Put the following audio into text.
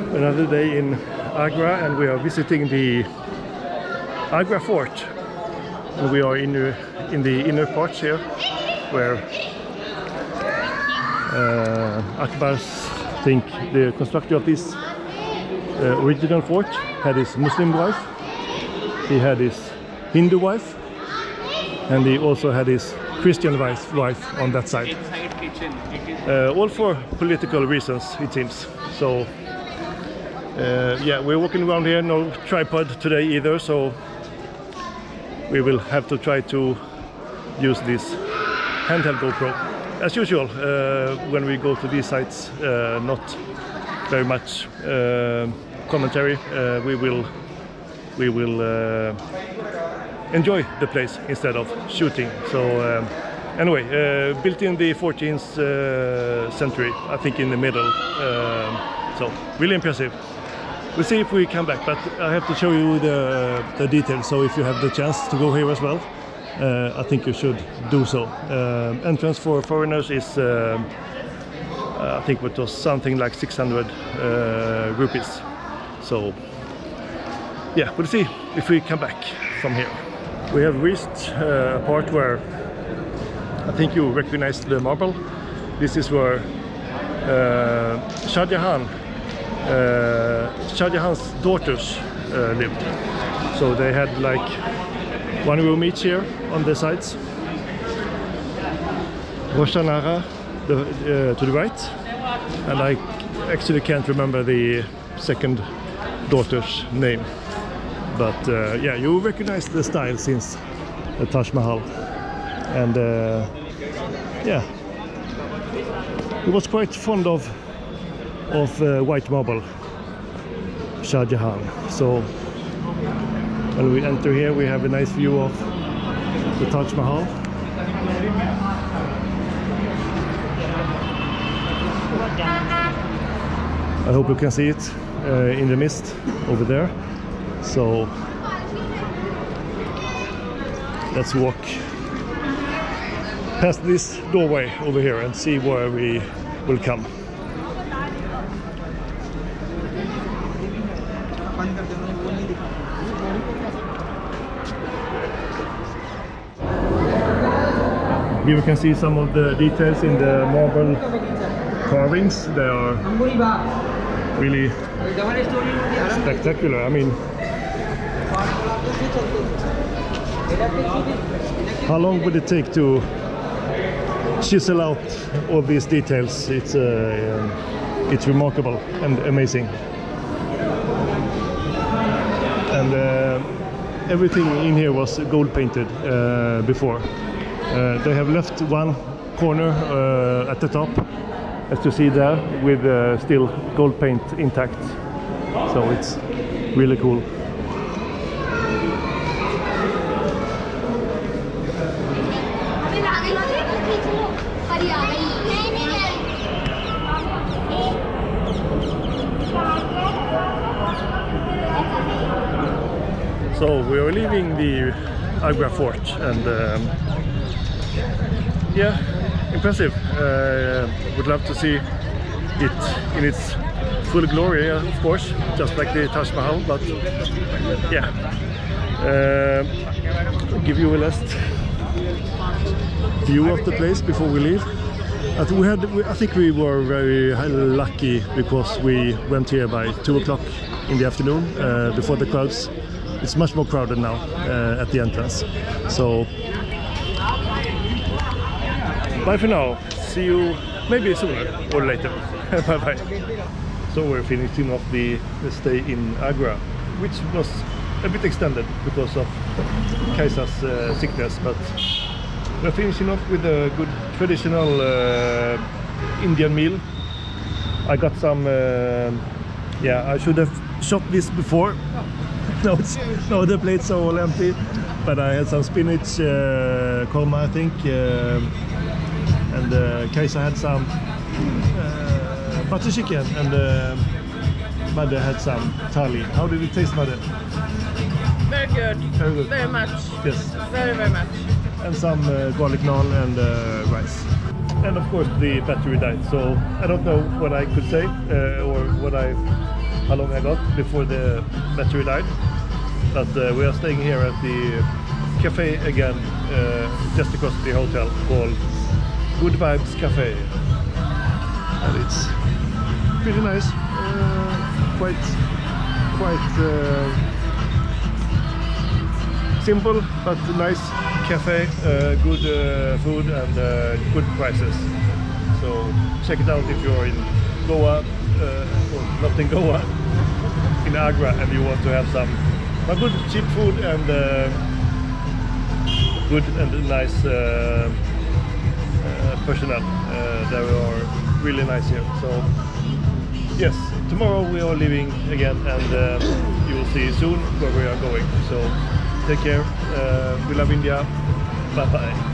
Another day in Agra, and we are visiting the Agra Fort, and we are in the inner parts here, where Akbar's, think the constructor of this original fort had his Muslim wife, he had his Hindu wife, and he also had his Christian wife on that side. All for political reasons, it seems. So yeah, we're walking around here, no tripod today either, so we will have to try to use this handheld GoPro. As usual, when we go to these sites, not very much commentary. We will enjoy the place instead of shooting. So anyway, built in the 14th century, I think in the middle. So really impressive. We'll see if we come back, but I have to show you the details. So if you have the chance to go here as well, I think you should do so. Entrance for foreigners is, I think it was something like 600 rupees. So yeah, we'll see if we come back from here. We have reached a part where I think you recognize the marble. This is where Shah Jahan's daughters lived. So they had like one room each here on the sides. Roshanara to the right, and I actually can't remember the second daughter's name. But yeah, you recognize the style since the Taj Mahal. And yeah, he was quite fond of white marble, Shah Jahan. So when we enter here, we have a nice view of the Taj Mahal. I hope you can see it in the mist over there. So let's walk past this doorway over here and see where we will come. Here we can see some of the details in the marble carvings. They are really spectacular. I mean, how long would it take to chisel out all these details? It's remarkable and amazing. And everything in here was gold painted before. They have left one corner at the top, as you see there, with still gold paint intact. So it's really cool. So we are leaving the Agra Fort, and yeah, impressive. Would love to see it in its full glory, of course, just like the Taj Mahal. But yeah, I'll give you a last view of the place before we leave. I think we were very lucky because we went here by 2 o'clock in the afternoon, before the crowds. It's much more crowded now at the entrance. So bye for now. See you maybe sooner or later. Bye bye. So we're finishing off the stay in Agra, which was a bit extended because of Caisa's sickness, but we're finishing off with a good traditional Indian meal. I got some yeah, I should have shot this before. No, the plates are all empty, but I had some spinach korma, I think, and Caisa had some butter chicken, and Mother had some thali. How did it taste, Mother? Very good. Very good. Very much. Yes. Very, very much. And some garlic naan and rice. And of course the battery died, so I don't know what I could say or what I how long I got before the battery died. But we are staying here at the cafe again, just across the hotel, called Good Vibes Cafe. And it's pretty nice, quite simple but nice cafe, good food and good prices. So check it out if you're in Goa, or not in Goa, in Agra, and you want to have some good cheap food and good and nice personnel. They are really nice here. So yes, tomorrow we are leaving again, and you will see soon where we are going. So take care. We love India. Bye bye.